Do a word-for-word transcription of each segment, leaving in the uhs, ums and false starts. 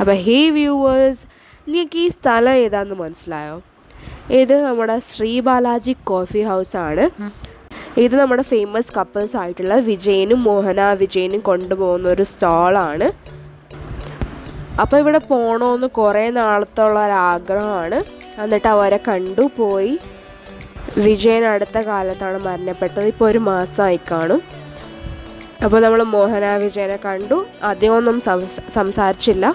അപ്പോൾ ഹേ വ്യൂവേഴ്സ്, നിങ്ങൾക്ക് ഈ സ്ഥലം ഏതാണെന്ന് മനസ്സിലായോ? ഇത് നമ്മുടെ ശ്രീ ബാലാജി കോഫി ഹൗസാണ്. ഇത് നമ്മുടെ ഫേമസ് കപ്പിൾസ് ആയിട്ടുള്ള വിജയനും മോഹന വിജയനും കൊണ്ടുപോകുന്ന ഒരു സ്റ്റോളാണ്. അപ്പോൾ ഇവിടെ പോകണമെന്ന് കുറേ നാളത്തുള്ള ഒരാഗ്രഹമാണ്. എന്നിട്ട് അവരെ കണ്ടു പോയി. വിജയൻ അടുത്ത കാലത്താണ് മരണപ്പെട്ടത്. ഇപ്പോൾ ഒരു മാസമായി കാണും. അപ്പോൾ നമ്മൾ മോഹന വിജയനെ കണ്ടു. അധികമൊന്നും സംസാരിച്ചില്ല.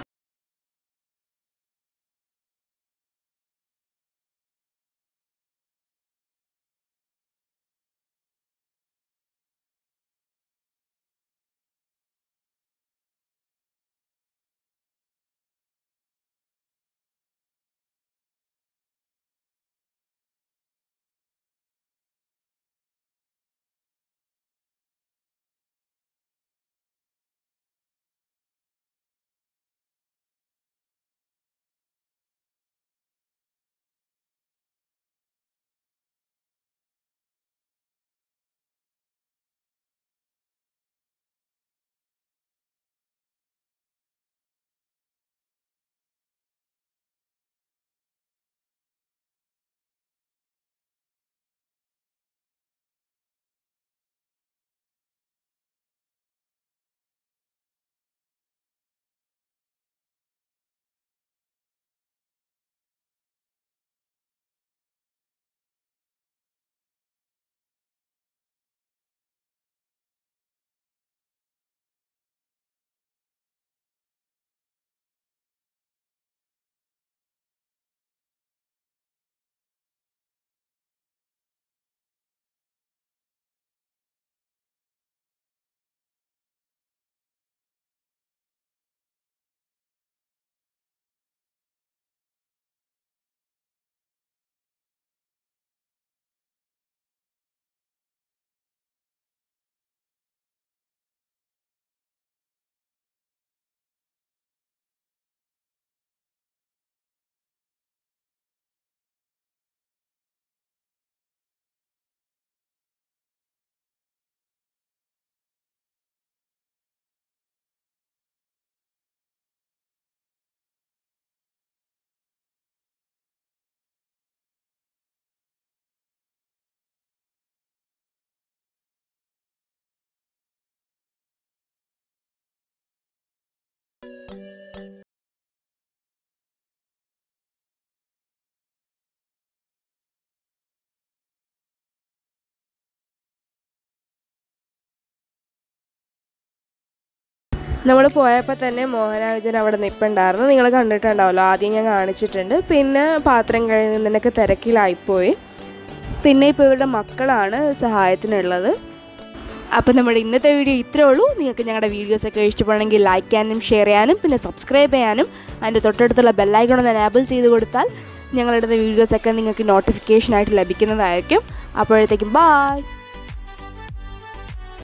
നമ്മൾ പോയപ്പോൾ തന്നെ മോഹന വിജയൻ അവിടെ നിൽപ്പുണ്ടായിരുന്നു. നിങ്ങൾ കണ്ടിട്ടുണ്ടാവല്ലോ, ആദ്യം ഞാൻ കാണിച്ചിട്ടുണ്ട്. പിന്നെ പാത്രം കഴുകുന്നതിനൊക്കെ തിരക്കിലായിപ്പോയി. പിന്നെ ഇപ്പോൾ ഇവരുടെ മക്കളാണ് സഹായത്തിനുള്ളത്. അപ്പോൾ നമ്മുടെ ഇന്നത്തെ വീഡിയോ ഇത്രയേ ഉള്ളൂ. നിങ്ങൾക്ക് ഞങ്ങളുടെ വീഡിയോസൊക്കെ ഇഷ്ടപ്പെടണമെങ്കിൽ ലൈക്ക് ചെയ്യാനും ഷെയർ ചെയ്യാനും പിന്നെ സബ്സ്ക്രൈബ് ചെയ്യാനും അതിൻ്റെ തൊട്ടടുത്തുള്ള ബെല്ലൈക്കൺ ഒന്ന് എനേബിൾ ചെയ്ത് കൊടുത്താൽ ഞങ്ങളുടെ വീഡിയോസൊക്കെ നിങ്ങൾക്ക് നോട്ടിഫിക്കേഷനായിട്ട് ലഭിക്കുന്നതായിരിക്കും. അപ്പോഴത്തേക്കും ബായ്.